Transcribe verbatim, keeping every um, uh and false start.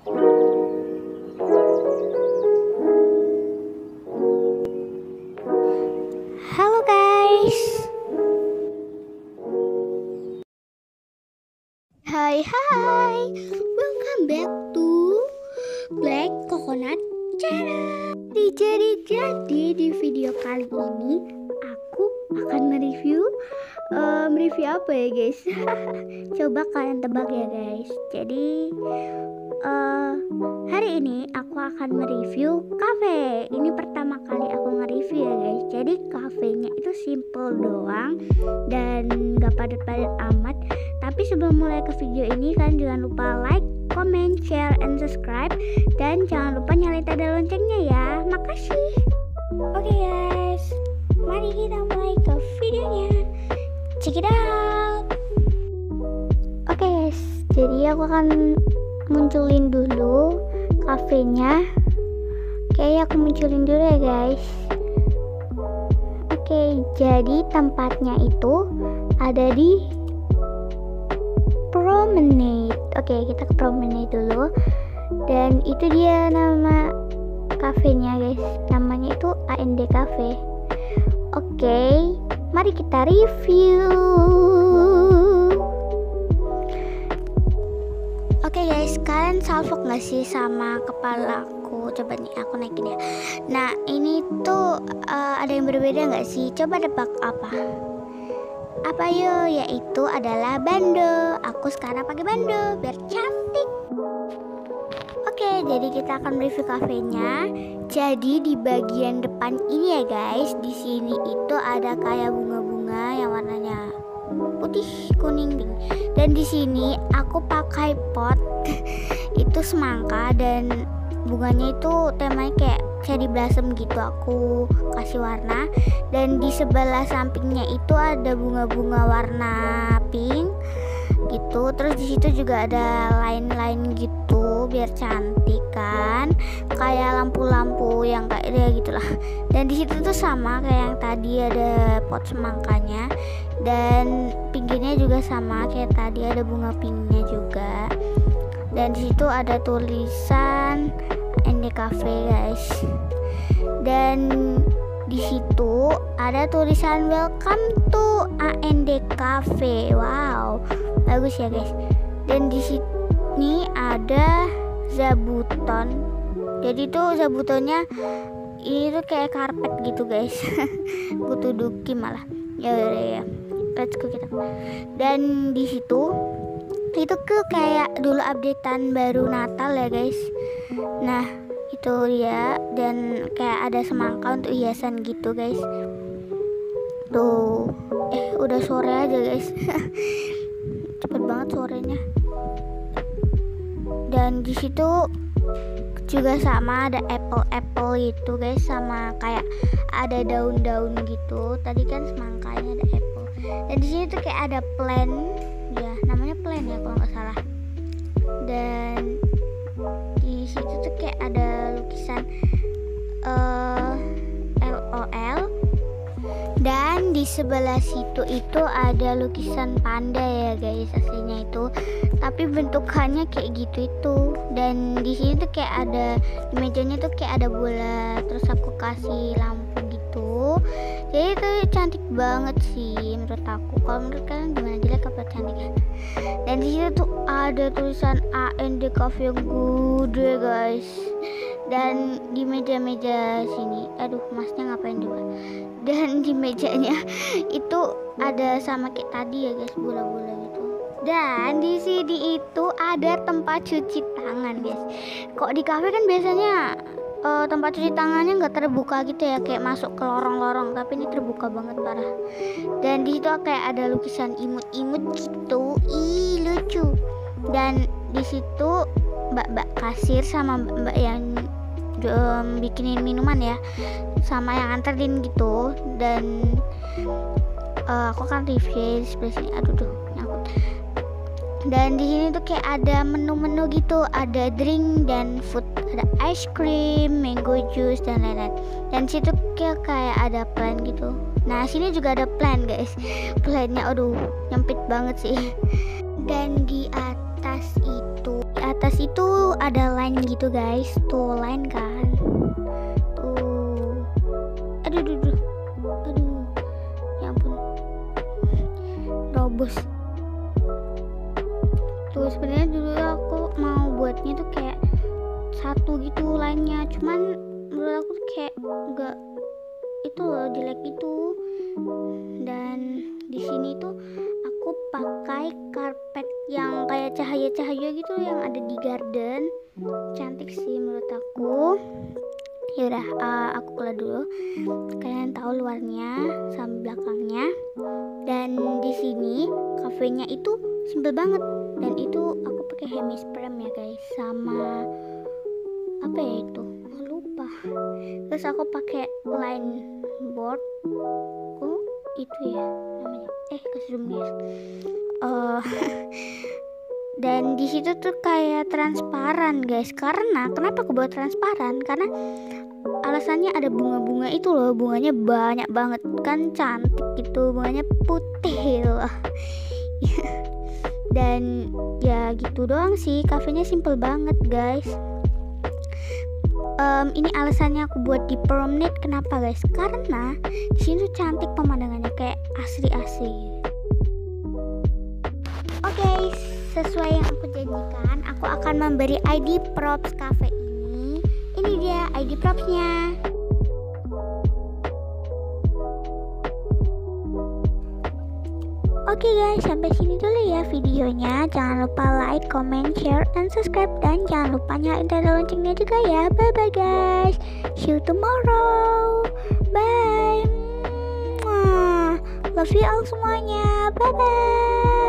Halo guys. Hai hai. Welcome back to Black Coconut Channel. Jadi jadi di video kali ini aku akan mereview uh, mereview apa ya guys? Coba kalian tebak ya guys. Jadi uh, hari ini aku akan mereview cafe. Ini pertama kali aku nge-review ya guys. Jadi kafenya itu simple doang dan gak padat-padat amat. Tapi sebelum mulai ke video ini, kalian jangan lupa like, comment, share, and subscribe. Dan jangan lupa nyalain tanda loncengnya ya. Makasih. Oke okay guys, mari kita mulai ke videonya. Check it out. Oke okay guys, jadi aku akan munculin dulu kafenya. Oke okay, aku munculin dulu ya guys. Oke okay, jadi tempatnya itu ada di Promenade. Oke okay, kita ke Promenade dulu. Dan itu dia nama kafenya guys. Namanya itu A N D Cafe. Oke okay, mari kita review. Oke okay guys, kalian salfok gak sih sama kepalaku? Coba nih aku naikin ya. Nah ini tuh uh, ada yang berbeda gak sih? Coba tebak apa? Apa yo? Yaitu adalah bando. Aku sekarang pakai bando biar cantik. Oke, jadi kita akan review kafenya. Jadi di bagian depan ini ya guys, di sini itu ada kayak bunga-bunga yang warnanya putih, kuning, pink. Dan di sini aku pakai pot itu semangka dan bunganya itu temanya kayak cherry blossom gitu. Aku kasih warna dan di sebelah sampingnya itu ada bunga-bunga warna pink gitu. Terus di situ juga ada line-line gitu biar cantik kan, kayak lampu-lampu yang kayak dia gitulah. Dan di situ tuh sama kayak yang tadi, ada pot semangkanya dan pinggirnya juga sama kayak tadi, ada bunga pinknya juga. Dan di situ ada tulisan A N D Cafe guys. Dan di situ ada tulisan welcome to A N D Cafe. Wow, bagus ya guys. Dan di sini ada zabuton. Jadi tuh zabutonnya ini tuh kayak karpet gitu guys. Gue duduki malah. Ya udah ya. Let's go kita. Dan di situ itu ke kayak dulu updatean baru Natal ya guys. Nah itu dia, dan kayak ada semangka untuk hiasan gitu guys. Tuh eh udah sore aja guys. Cepet banget sorenya. Dan di situ juga sama ada apple-apple gitu guys, sama kayak ada daun-daun gitu. Tadi kan semangkanya ada apple. Dan di sini tuh kayak ada plant, ya namanya plant ya kalau nggak salah. Dan di situ tuh kayak ada lukisan uh, L O L. Dan di sebelah situ itu ada lukisan panda ya guys aslinya itu, tapi bentukannya kayak gitu itu. Dan di sini tuh kayak ada, di mejanya tuh kayak ada bola, terus aku kasih lampu gitu. Jadi itu cantik banget sih menurut aku. Kalau menurut kalian gimana, jelek apa cantik ya? Dan di situ tuh ada tulisan A N D Cafe yang gede guys. Dan di meja-meja sini, aduh masnya ngapain juga. Dan di mejanya itu ada sama kayak tadi ya guys, bola-bola gitu. Dan di sini itu ada tempat cuci tangan guys. Kok di kafe kan biasanya uh, tempat cuci tangannya nggak terbuka gitu ya, kayak masuk ke lorong-lorong, tapi ini terbuka banget parah. Dan di situ kayak ada lukisan imut-imut gitu, ih lucu. Dan di situ mbak-mbak kasir sama mbak-mbak yang um, bikinin minuman ya, sama yang anterin gitu. Dan uh, aku kan review di sebelah sini, aduh tuh nyangkut. Dan di sini tuh kayak ada menu-menu gitu, ada drink dan food, ada ice cream, mango juice dan lain-lain. Dan situ kayak kayak ada plant gitu. Nah sini juga ada plant guys, plantnya aduh nyempit banget sih. Dan di atas atas itu, di atas itu ada line gitu guys, tuh line kan, tuh, aduh, aduh, aduh, aduh, ya ampun, robos. Tuh sebenarnya dulu aku mau buatnya tuh kayak satu gitu line-nya, cuman menurut aku tuh kayak enggak, itu loh jelek itu. Dan di sini tuh aku pakai karpet yang kayak cahaya-cahaya gitu yang ada di garden, cantik sih menurut aku. Yaudah, uh, aku keluar dulu, kalian tahu luarnya sama belakangnya. Dan di sini kafenya itu simple banget, dan itu aku pakai Hemis Prem ya guys, sama apa ya itu, lupa. Terus aku pakai line board, oh itu ya namanya, eh ke zoom guys. Uh, dan di situ tuh kayak transparan guys. Karena kenapa aku buat transparan? Karena alasannya ada bunga-bunga itu loh, bunganya banyak banget kan, cantik gitu, bunganya putih loh. Dan ya gitu doang sih, kafenya simple banget guys. Um, ini alasannya aku buat di promenade. Kenapa guys? Karena di sini tuh cantik pemandangannya, kayak asri-asri. Oke, okay, sesuai yang aku janjikan, aku akan memberi I D props cafe ini. Ini dia I D propsnya. Oke okay guys, sampai sini dulu ya videonya. Jangan lupa like, comment, share, and subscribe. Dan jangan lupa nyalain tanda loncengnya juga ya. Bye bye guys, see you tomorrow. Bye. Mwah. Love you all semuanya. Bye bye.